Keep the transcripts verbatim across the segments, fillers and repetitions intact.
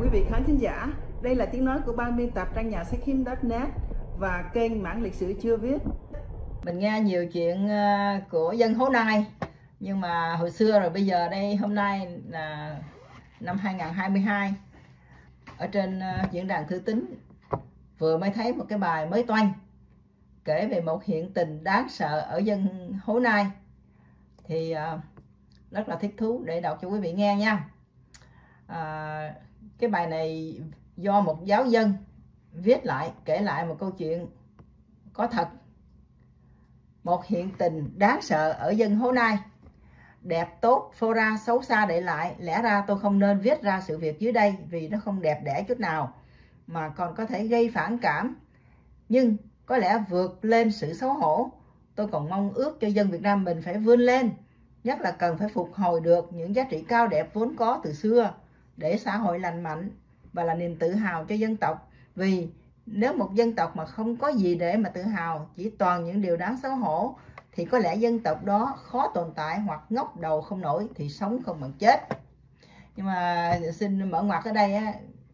quý vị khán thính giả. Đây là tiếng nói của ban biên tập trang nhà sách hiếm chấm net và kênh Mảng Lịch Sử Chưa Viết. Mình nghe nhiều chuyện của dân Hố Nai, nhưng mà hồi xưa rồi, bây giờ đây hôm nay là năm hai nghìn không trăm hai mươi hai. Ở trên diễn đàn Thư Tín vừa mới thấy một cái bài mới toanh kể về một hiện tình đáng sợ ở dân Hố Nai. Thì rất là thích thú để đọc cho quý vị nghe nha. À, cái bài này do một giáo dân viết lại, kể lại một câu chuyện có thật. Một hiện tình đáng sợ ở dân Hố Nai. Đẹp tốt phô ra, xấu xa để lại. Lẽ ra tôi không nên viết ra sự việc dưới đây, vì nó không đẹp đẽ chút nào, mà còn có thể gây phản cảm. Nhưng có lẽ vượt lên sự xấu hổ, tôi còn mong ước cho dân Việt Nam mình phải vươn lên. Nhất là cần phải phục hồi được những giá trị cao đẹp vốn có từ xưa, để xã hội lành mạnh và là niềm tự hào cho dân tộc. Vì nếu một dân tộc mà không có gì để mà tự hào, chỉ toàn những điều đáng xấu hổ, thì có lẽ dân tộc đó khó tồn tại, hoặc ngóc đầu không nổi thì sống không bằng chết. Nhưng mà xin mở ngoặt ở đây á,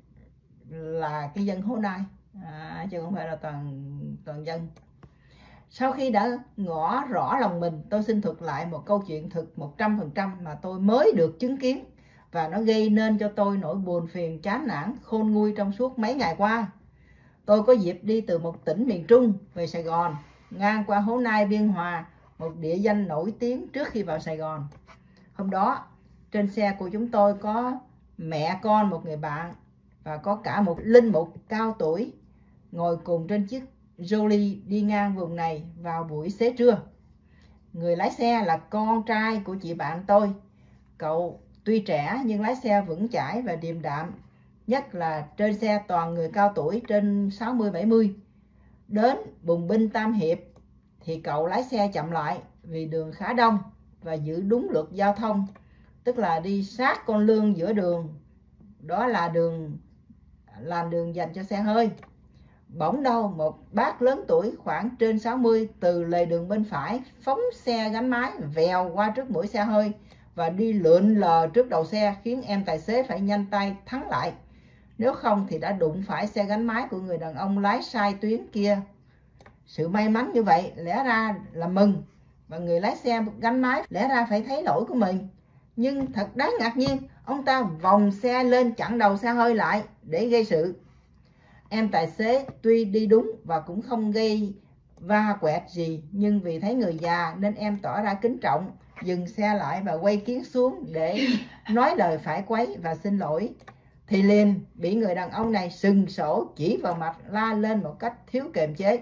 là cái dân Hố Nai, à, chứ không phải là toàn toàn dân. Sau khi đã ngỏ rõ lòng mình, tôi xin thuật lại một câu chuyện thực một trăm phần trăm mà tôi mới được chứng kiến, và nó gây nên cho tôi nỗi buồn phiền chán nản khôn nguôi trong suốt mấy ngày qua. Tôi có dịp đi từ một tỉnh miền Trung về Sài Gòn, ngang qua Hố Nai, Biên Hòa, một địa danh nổi tiếng trước khi vào Sài Gòn. Hôm đó, trên xe của chúng tôi có mẹ con một người bạn, và có cả một linh mục cao tuổi ngồi cùng trên chiếc Jolie đi ngang vùng này vào buổi xế trưa. Người lái xe là con trai của chị bạn tôi. Cậu tuy trẻ nhưng lái xe vững chãi và điềm đạm, nhất là trên xe toàn người cao tuổi trên sáu mươi bảy mươi. Đến Bùng Binh Tam Hiệp thì cậu lái xe chậm lại vì đường khá đông và giữ đúng luật giao thông, tức là đi sát con lương giữa đường, đó là đường làn đường dành cho xe hơi. Bỗng đâu một bác lớn tuổi khoảng trên sáu mươi từ lề đường bên phải phóng xe gắn máy vèo qua trước mũi xe hơi và đi lượn lờ trước đầu xe, khiến em tài xế phải nhanh tay thắng lại. Nếu không thì đã đụng phải xe gắn máy của người đàn ông lái sai tuyến kia. Sự may mắn như vậy lẽ ra là mừng, và người lái xe gắn máy lẽ ra phải thấy lỗi của mình. Nhưng thật đáng ngạc nhiên, ông ta vòng xe lên chặn đầu xe hơi lại để gây sự. Em tài xế tuy đi đúng và cũng không gây va quẹt gì, nhưng vì thấy người già nên em tỏ ra kính trọng, dừng xe lại và quay kiếng xuống để nói lời phải quấy và xin lỗi. Thì liền bị người đàn ông này sừng sổ chỉ vào mặt, la lên một cách thiếu kiềm chế: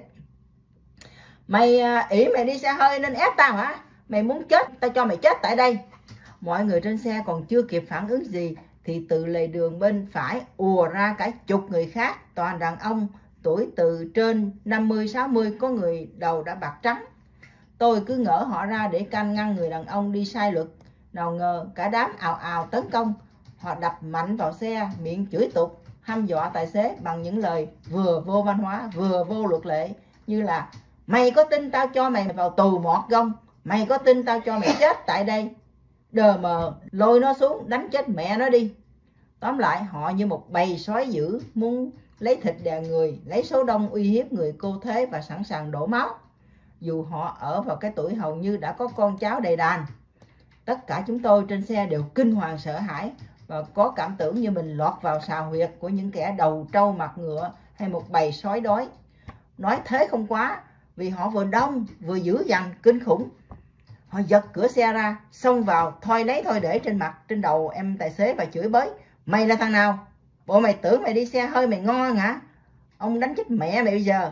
Mày ỷ mày đi xe hơi nên ép tao hả? Mày muốn chết, tao cho mày chết tại đây. Mọi người trên xe còn chưa kịp phản ứng gì thì từ lề đường bên phải ùa ra cả chục người khác, toàn đàn ông tuổi từ trên năm mươi sáu mươi, có người đầu đã bạc trắng. Tôi cứ ngỡ họ ra để can ngăn người đàn ông đi sai luật, nào ngờ cả đám ào ào tấn công. Họ đập mạnh vào xe, miệng chửi tục, hăm dọa tài xế bằng những lời vừa vô văn hóa vừa vô luật lệ, như là: Mày có tin tao cho mày vào tù mọt gông? Mày có tin tao cho mày chết tại đây? Đờ mờ, lôi nó xuống, đánh chết mẹ nó đi. Tóm lại, họ như một bầy sói dữ, muốn lấy thịt đè người, lấy số đông uy hiếp người cô thế và sẵn sàng đổ máu. Dù họ ở vào cái tuổi hầu như đã có con cháu đầy đàn. Tất cả chúng tôi trên xe đều kinh hoàng sợ hãi, và có cảm tưởng như mình lọt vào sào huyệt của những kẻ đầu trâu mặt ngựa hay một bầy sói đói. Nói thế không quá, vì họ vừa đông vừa dữ dằn kinh khủng. Họ giật cửa xe ra, xông vào, thoi lấy thoi để trên mặt, trên đầu em tài xế và chửi bới: Mày là thằng nào? Bộ mày tưởng mày đi xe hơi mày ngon hả? Ông đánh chết mẹ mày bây giờ.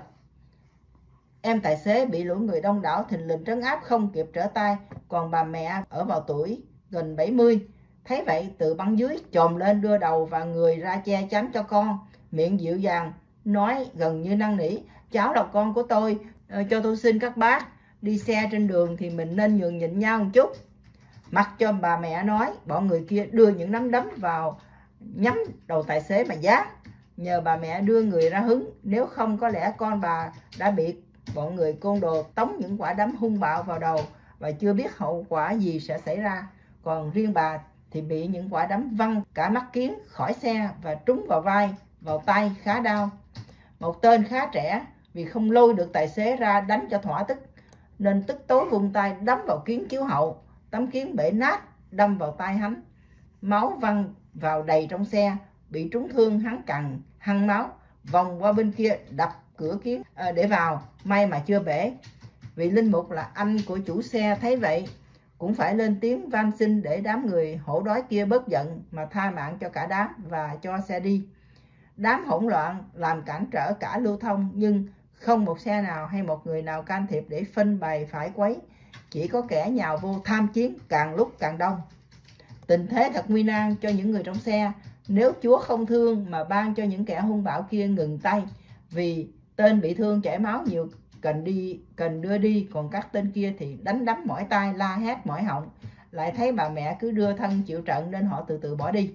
Em tài xế bị lũ người đông đảo thình lình trấn áp không kịp trở tay, còn bà mẹ ở vào tuổi gần bảy mươi. Thấy vậy từ băng dưới chồm lên, đưa đầu và người ra che chắn cho con, miệng dịu dàng nói gần như năn nỉ: Cháu là con của tôi, cho tôi xin các bác, đi xe trên đường thì mình nên nhường nhịn nhau một chút. Mặc cho bà mẹ nói, bọn người kia đưa những nắm đấm vào nhắm đầu tài xế mà giáng. Nhờ bà mẹ đưa người ra hứng, nếu không có lẽ con bà đã bị bọn người côn đồ tống những quả đấm hung bạo vào đầu và chưa biết hậu quả gì sẽ xảy ra. Còn riêng bà thì bị những quả đấm văng cả mắt kiến khỏi xe và trúng vào vai, vào tay khá đau. Một tên khá trẻ vì không lôi được tài xế ra đánh cho thỏa tức nên tức tối vung tay đấm vào kiến chiếu hậu, tấm kiến bể nát đâm vào tay hắn. Máu văng vào đầy trong xe, bị trúng thương hắn cằn hăng máu, vòng qua bên kia đập cửa kiến à, để vào, may mà chưa bể. Vị linh mục là anh của chủ xe thấy vậy cũng phải lên tiếng van xin để đám người hổ đói kia bớt giận mà tha mạng cho cả đám và cho xe đi. Đám hỗn loạn làm cản trở cả lưu thông, nhưng không một xe nào hay một người nào can thiệp để phanh bày phải quấy, chỉ có kẻ nhào vô tham chiến càng lúc càng đông. Tình thế thật nguy nan cho những người trong xe, nếu Chúa không thương mà ban cho những kẻ hung bạo kia ngừng tay, vì tên bị thương chảy máu nhiều cần đi cần đưa đi, còn các tên kia thì đánh đấm mỏi tay, la hét mỏi họng. Lại thấy bà mẹ cứ đưa thân chịu trận nên họ từ từ bỏ đi.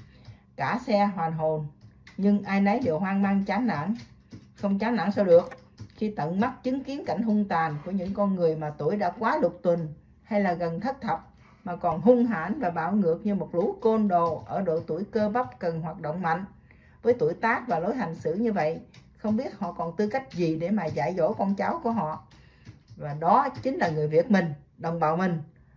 Cả xe hoàn hồn, nhưng ai nấy đều hoang mang chán nản. Không chán nản sao được khi tận mắt chứng kiến cảnh hung tàn của những con người mà tuổi đã quá lục tuần hay là gần thất thập, mà còn hung hãn và bạo ngược như một lũ côn đồ ở độ tuổi cơ bắp cần hoạt động mạnh. Với tuổi tác và lối hành xử như vậy, không biết họ còn tư cách gì để mà dạy dỗ con cháu của họ. Và đó chính là người Việt mình, đồng bào mình.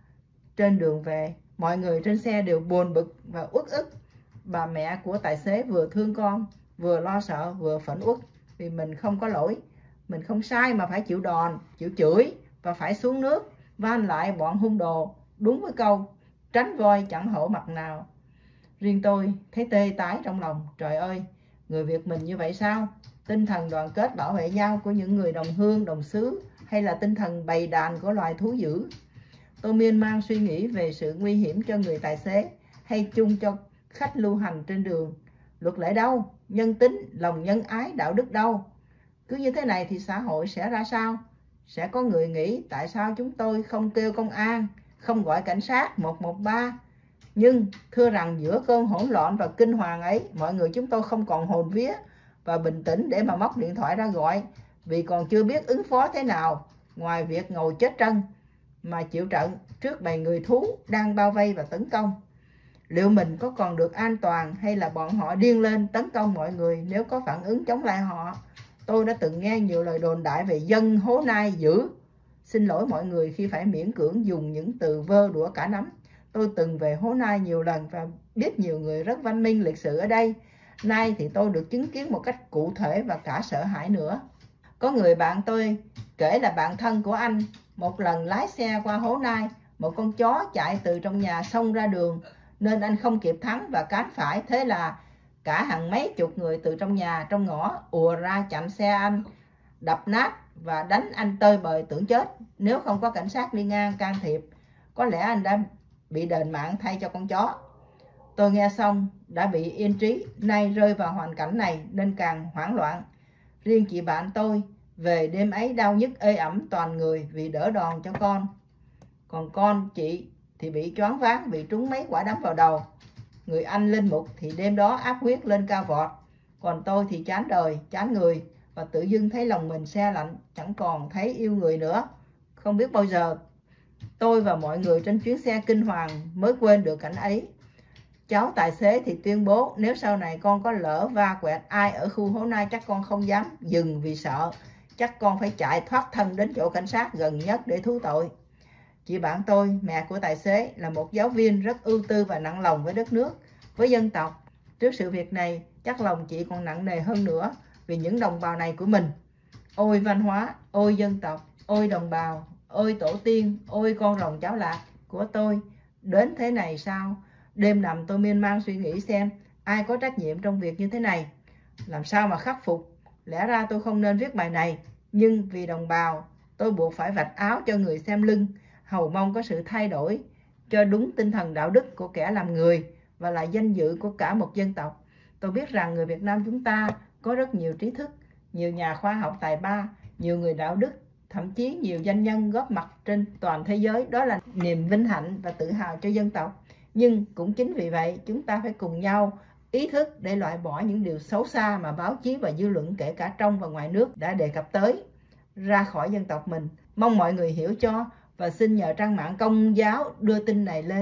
Trên đường về, mọi người trên xe đều buồn bực và uất ức. Bà mẹ của tài xế vừa thương con, vừa lo sợ, vừa phẫn uất vì mình không có lỗi. Mình không sai mà phải chịu đòn, chịu chửi và phải xuống nước van lại bọn hung đồ, đúng với câu tránh voi chẳng hổ mặt nào. Riêng tôi thấy tê tái trong lòng. Trời ơi, người Việt mình như vậy sao? Tinh thần đoàn kết bảo vệ nhau của những người đồng hương, đồng xứ, hay là tinh thần bầy đàn của loài thú dữ? Tôi miên man suy nghĩ về sự nguy hiểm cho người tài xế hay chung cho khách lưu hành trên đường. Luật lệ đâu? Nhân tính, lòng nhân ái, đạo đức đâu? Cứ như thế này thì xã hội sẽ ra sao? Sẽ có người nghĩ tại sao chúng tôi không kêu công an, không gọi cảnh sát một một ba. Nhưng thưa rằng giữa cơn hỗn loạn và kinh hoàng ấy, mọi người chúng tôi không còn hồn vía và bình tĩnh để mà móc điện thoại ra gọi, vì còn chưa biết ứng phó thế nào ngoài việc ngồi chết trân mà chịu trận trước bầy người thú đang bao vây và tấn công. Liệu mình có còn được an toàn hay là bọn họ điên lên tấn công mọi người nếu có phản ứng chống lại họ? Tôi đã từng nghe nhiều lời đồn đại về dân Hố Nai dữ. Xin lỗi mọi người khi phải miễn cưỡng dùng những từ vơ đũa cả nắm. Tôi từng về Hố Nai nhiều lần và biết nhiều người rất văn minh lịch sự ở đây. Nay thì tôi được chứng kiến một cách cụ thể và cả sợ hãi nữa. Có người bạn tôi kể là bạn thân của anh một lần lái xe qua Hố Nai, một con chó chạy từ trong nhà xông ra đường nên anh không kịp thắng và cán phải. Thế là cả hàng mấy chục người từ trong nhà, trong ngõ ùa ra chặn xe anh, đập nát và đánh anh tơi bời tưởng chết. Nếu không có cảnh sát đi ngang can thiệp, có lẽ anh đã bị đền mạng thay cho con chó. Tôi nghe xong đã bị yên trí, nay rơi vào hoàn cảnh này nên càng hoảng loạn. Riêng chị bạn tôi về đêm ấy đau nhức ê ẩm toàn người vì đỡ đòn cho con. Còn con chị thì bị choáng váng vì trúng mấy quả đấm vào đầu. Người anh linh mục thì đêm đó áp huyết lên cao vọt. Còn tôi thì chán đời, chán người và tự dưng thấy lòng mình se lạnh, chẳng còn thấy yêu người nữa. Không biết bao giờ tôi và mọi người trên chuyến xe kinh hoàng mới quên được cảnh ấy. Cháu tài xế thì tuyên bố nếu sau này con có lỡ va quẹt ai ở khu Hố Nai chắc con không dám dừng vì sợ. Chắc con phải chạy thoát thân đến chỗ cảnh sát gần nhất để thú tội. Chị bạn tôi, mẹ của tài xế, là một giáo viên rất ưu tư và nặng lòng với đất nước, với dân tộc. Trước sự việc này, chắc lòng chị còn nặng nề hơn nữa vì những đồng bào này của mình. Ôi văn hóa, ôi dân tộc, ôi đồng bào, ôi tổ tiên, ôi con rồng cháu lạc của tôi. Đến thế này sao? Đêm nằm tôi miên man suy nghĩ xem ai có trách nhiệm trong việc như thế này. Làm sao mà khắc phục? Lẽ ra tôi không nên viết bài này, nhưng vì đồng bào, tôi buộc phải vạch áo cho người xem lưng, hầu mong có sự thay đổi cho đúng tinh thần đạo đức của kẻ làm người và là danh dự của cả một dân tộc. Tôi biết rằng người Việt Nam chúng ta có rất nhiều trí thức, nhiều nhà khoa học tài ba, nhiều người đạo đức, thậm chí nhiều doanh nhân góp mặt trên toàn thế giới. Đó là niềm vinh hạnh và tự hào cho dân tộc. Nhưng cũng chính vì vậy, chúng ta phải cùng nhau ý thức để loại bỏ những điều xấu xa mà báo chí và dư luận kể cả trong và ngoài nước đã đề cập tới ra khỏi dân tộc mình. Mong mọi người hiểu cho và xin nhờ trang mạng Công giáo đưa tin này lên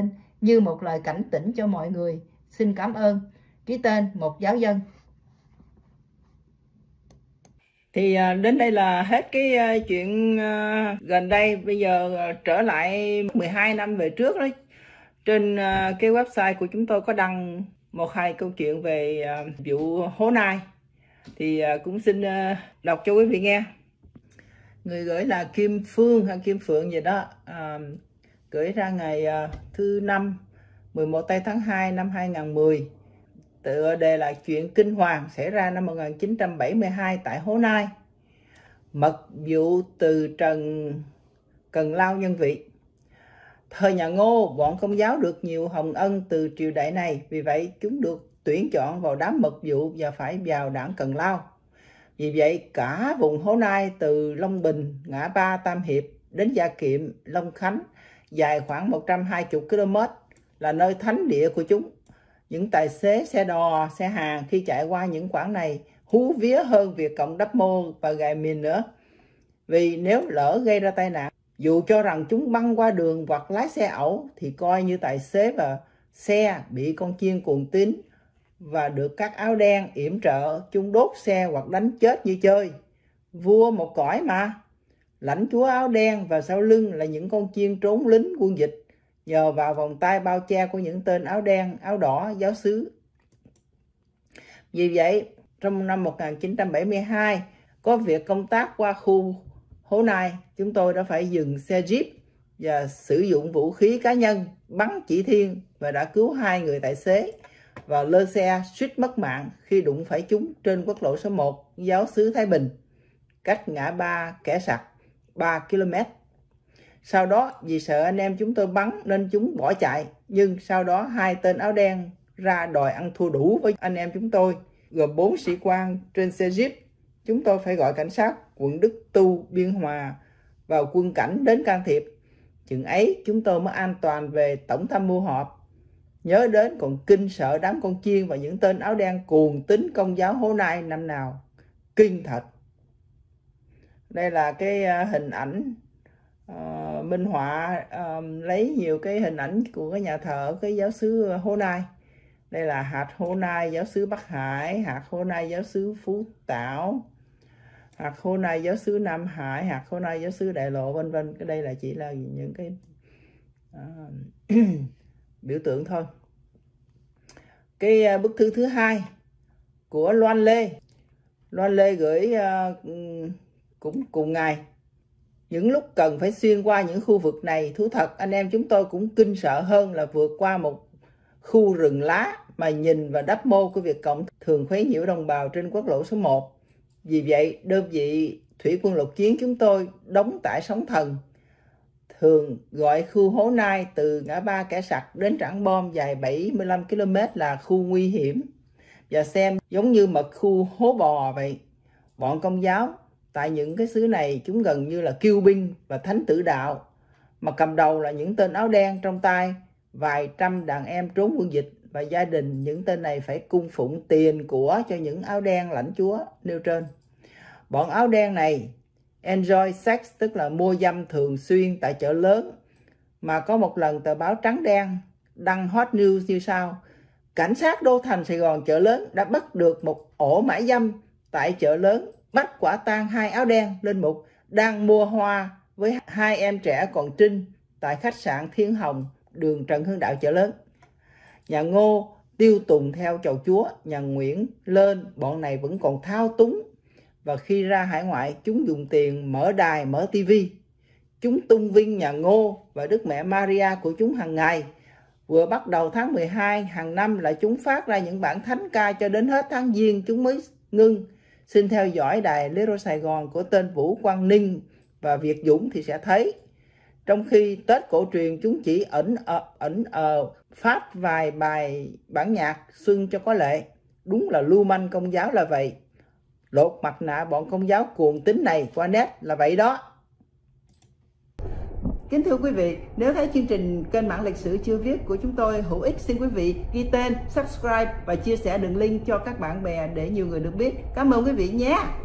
như một lời cảnh tỉnh cho mọi người. Xin cảm ơn. Ký tên một giáo dân. Thì đến đây là hết cái chuyện gần đây. Bây giờ trở lại mười hai năm về trước đó. Trên cái website của chúng tôi có đăng một hai câu chuyện về vụ Hố Nai. Thì cũng xin đọc cho quý vị nghe. Người gửi là Kim Phương hay Kim Phượng gì đó, à, gửi ra ngày thứ năm mười một tây tháng hai năm hai nghìn không trăm mười. Tựa đề là chuyện kinh hoàng xảy ra năm một nghìn chín trăm bảy mươi hai tại Hố Nai. Mật vụ từ Trần Cần Lao nhân vị. Thời nhà Ngô, bọn Công giáo được nhiều hồng ân từ triều đại này, vì vậy chúng được tuyển chọn vào đám mật vụ và phải vào đảng Cần Lao. Vì vậy cả vùng Hố Nai từ Long Bình, ngã ba Tam Hiệp đến Gia Kiệm, Long Khánh dài khoảng một trăm hai mươi ki lô mét là nơi thánh địa của chúng. Những tài xế xe đò, xe hàng khi chạy qua những quãng này hú vía hơn việc cộng đắp mô và gài mìn nữa. Vì nếu lỡ gây ra tai nạn, dù cho rằng chúng băng qua đường hoặc lái xe ẩu thì coi như tài xế và xe bị con chiên cuồng tín và được các áo đen yểm trợ, chúng đốt xe hoặc đánh chết như chơi. Vua một cõi mà. Lãnh chúa áo đen và sau lưng là những con chiên trốn lính quân dịch, nhờ vào vòng tay bao che của những tên áo đen, áo đỏ, giáo xứ. Vì vậy, trong năm một nghìn chín trăm bảy mươi hai, có việc công tác qua khu Hố Nai, chúng tôi đã phải dừng xe Jeep và sử dụng vũ khí cá nhân bắn chỉ thiên và đã cứu hai người tài xế và lơ xe suýt mất mạng khi đụng phải chúng trên quốc lộ số một, giáo xứ Thái Bình, cách ngã ba Kẻ Sặc ba ki lô mét. Sau đó vì sợ anh em chúng tôi bắn nên chúng bỏ chạy, nhưng sau đó hai tên áo đen ra đòi ăn thua đủ với anh em chúng tôi, gồm bốn sĩ quan trên xe Jeep. Chúng tôi phải gọi cảnh sát quận Đức Tu, Biên Hòa và quân cảnh đến can thiệp. Chừng ấy chúng tôi mới an toàn về tổng tham mưu họp. Nhớ đến còn kinh sợ đám con chiên và những tên áo đen cuồng tín Công giáo Hố Nai năm nào. Kinh thật. Đây là cái hình ảnh uh, minh họa, uh, lấy nhiều cái hình ảnh của cái nhà thờ ở cái giáo xứ Hố Nai. Đây là hạt Hố Nai giáo xứ Bắc Hải, hạt Hố Nai giáo xứ Phú Tảo, hạt Hố Nai giáo xứ Nam Hải, hạt Hố Nai giáo xứ Đại Lộ, vân vân. Cái đây là chỉ là những cái uh, biểu tượng thôi. Cái uh, bức thư thứ hai của Loan Lê. Loan Lê gửi uh, cũng cùng ngày. Những lúc cần phải xuyên qua những khu vực này, thú thật anh em chúng tôi cũng kinh sợ hơn là vượt qua một khu rừng lá mà nhìn và đắp mô của Việt Cộng thường khuấy nhiễu đồng bào trên quốc lộ số một. Vì vậy, đơn vị thủy quân lục chiến chúng tôi đóng tại Sóng Thần thường gọi khu Hố Nai từ ngã ba Kẻ Sặc đến Trảng Bom dài bảy mươi lăm ki lô mét là khu nguy hiểm, và xem giống như mật khu Hố Bò vậy. Bọn Công giáo tại những cái xứ này chúng gần như là kiêu binh và thánh tử đạo, mà cầm đầu là những tên áo đen, trong tay vài trăm đàn em trốn quân dịch, và gia đình những tên này phải cung phụng tiền của cho những áo đen lãnh chúa nêu trên. Bọn áo đen này enjoy sex, tức là mua dâm thường xuyên tại chợ lớn, mà có một lần tờ báo Trắng Đen đăng hot news như sau: cảnh sát đô thành Sài Gòn chợ lớn đã bắt được một ổ mãi dâm tại chợ lớn, bắt quả tang hai áo đen lên mục đang mua hoa với hai em trẻ còn trinh tại khách sạn Thiên Hồng, đường Trần Hưng Đạo chợ lớn. Nhà Ngô tiêu tùng theo chầu chúa, nhà Nguyễn lên bọn này vẫn còn thao túng, và khi ra hải ngoại chúng dùng tiền mở đài, mở tivi. Chúng tung vinh nhà Ngô và Đức Mẹ Maria của chúng hàng ngày. Vừa bắt đầu tháng mười hai hàng năm là chúng phát ra những bản thánh ca, cho đến hết tháng Giêng chúng mới ngưng. Xin theo dõi đài Lero Sài Gòn của tên Vũ Quang Ninh và Việt Dũng thì sẽ thấy. Trong khi Tết cổ truyền chúng chỉ ẩn ờ, ẩn ờ, phát vài bài bản nhạc xuân cho có lệ. Đúng là lưu manh Công giáo là vậy. Lột mặt nạ bọn Công giáo cuồng tín này qua net là vậy đó. Kính thưa quý vị, nếu thấy chương trình kênh Mảng Lịch Sử Chưa Viết của chúng tôi hữu ích, xin quý vị ghi tên, subscribe và chia sẻ đường link cho các bạn bè để nhiều người được biết. Cảm ơn quý vị nhé.